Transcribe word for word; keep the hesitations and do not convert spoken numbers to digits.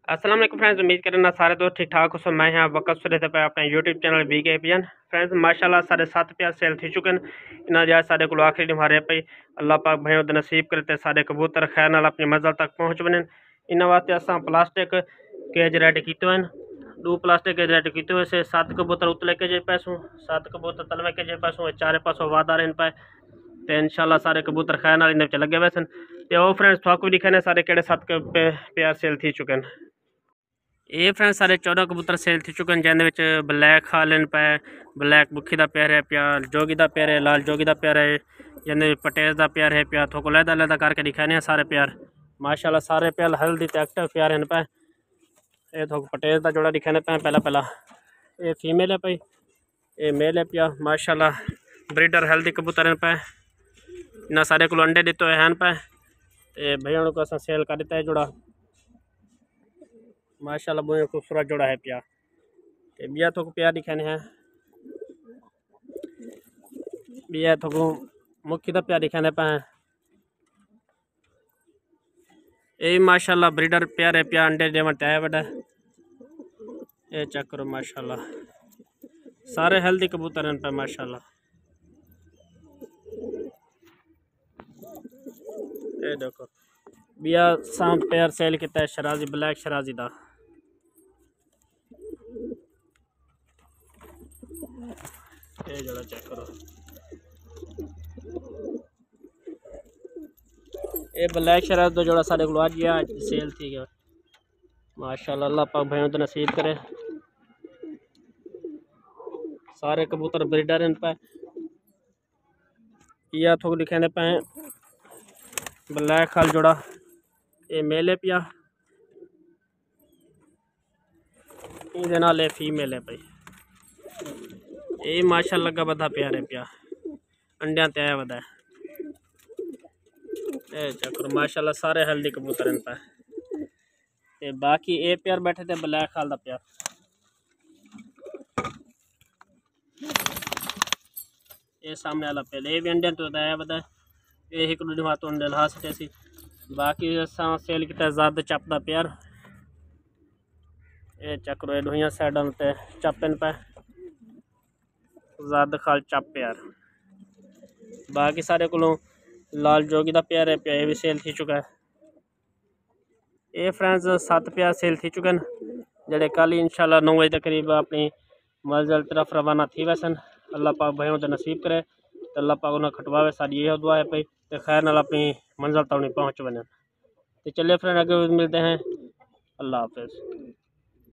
अस्सलाम वालेकुम फ्रेंड्स, उम्मीद करना सारे दोस्त ठीक ठाक हो। सो मैं यहाँ वक्त सुरे पे अपने यूट्यूब चैनल बी के पियन फ्रेंड्स माशाल्लाह साढ़े सत्त प्यार सेल थी चुके हैं। इन्हें जाए साढ़े को आखिरी हमारे पे अल्लाह पाक भाई उद नसीब करते साढ़े कबूतर खैर नाल अपनी मंजिल तक पहुँच बने। इन्होंने वास्ते असा प्लास्टिक केज रेडी किए हैं, दो प्लास्टिक केज रेडी किए हुए से सत्त कबूतर उतले के जे पैसों सत्त कबूतर तलवे के जे पैसों चारे पासों वादा रहे पे तो इंशाल्लाह सारे कबूतर खैर नाल इन लगे हुए सन। तो फ्रेंड्स थोड़ा भी दिखाने सारे केड़े सत्त प्यार सेल थी चुके हैं। ये फ्रेंड्स सारे चौदह कबूतर सेल थी चुके हैं, जिन्हें ब्लैक खालन पे ब्लैक बुखी का प्यार है प्या, जोगी का प्यार है, लाल जोगी का प्यार है, जिन्हें पटेज का प्यार है प्या। थोको लहदा लहदा करके दिखाने हैं सारे प्यार माशाल्लाह सारे प्यार हल्दी एक्टिव प्यार हैं पे। ये थोक पटेज का जोड़ा दिखाने पे पहला पहला ये फीमेल है भाई, ये मेल है पिया माशाल्लाह ब्रीडर हेल्दी कबूतर हैं पे। इन्हें सारे को अंडे दिते हुए हैं पे भैया को असा सेल कर दिता है जोड़ा माशाल्लाह बहुत खूबसूरत जोड़ा है प्या। बिया थोक प्यार दिखाने हैं, बिया थोक मुखी का प्यार दिखाने पे हैं। ये माशाल्लाह ब्रीडर प्यार है प्या, अंडे देवन तय बड़ा ये चेक करो माशाल्लाह सारे हेल्दी कबूतर हैं पे माशाल्लाह। ये देखो बिया सांप प्यार सेल किया है शराजी ब्लैक शराजी का। ये जरा चेक करो ये ब्लैक शराज तो जोड़ा साढ़े को आज आज सेल थी गया माशाल्लाह। अल्लाह पाक भाइयों तो नसीब करे सारे कबूतर ब्रीडर इन पे। या थोक दिखाने पे ब्लैक खाल जोड़ा ये मेल है पिया, ये नाल फीमेल है भाई। ये माशाल्लाह का बड़ा प्यार है पिया, अंडिया ते आया बदा ए चक्कर माशाल्लाह सारे हेल्दी कबूतर इन पे। ते बाकी ये प्यार बैठे थे ब्लैक खाल का प्यार। ये सामने वाला पहले ये भी अंडिया तो आया बदा ये एक हाथ अंडे ला सके सी। बाकी असा सेल किया ज़्यादा चप का प्यार ये चक्कर ये दुहिया साइडों ते चपन पे ज़्यादा खाल चप प्यार। बाकी सारे को लाल जोगी का प्यार है प्या, ये भी सेल थी चुका है। ये फ्रेंड्स सत्त प्यार सेल थी चुके हैं, जेडे कल इंशाल्लाह नौ बजे के करीब अपनी मंजिल तरफ रवाना थी वैसन। अल्लाह पाक भाइयों तो नसीब करे तो अल्लाह पाक उन्हें खटवावे सारी यह दुआ है भाई तो खैर नाल अपनी मंजिल तक पहुँच बने। तो चलिए फ्रेंड आगे मिलते हैं, अल्लाह हाफिज़।